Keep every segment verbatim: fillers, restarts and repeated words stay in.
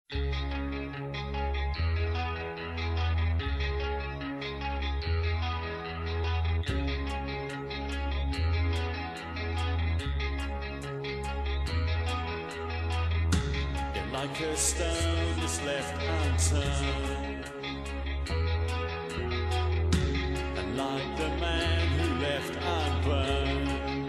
Yet like a stone is left unturned, and like the man who left unburned,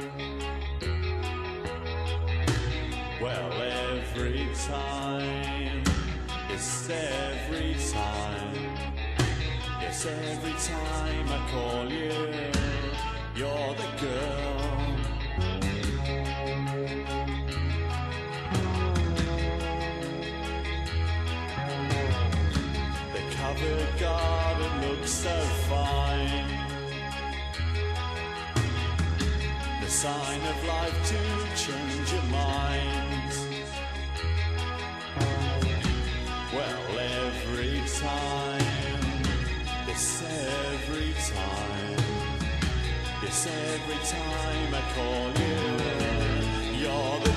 well, every time, it's every time, yes, every time I call you, you're the girl. The covered garden looks so fine, the sign of life to change your mind. Well, every time, yes, every time, yes, every time I call you, you're the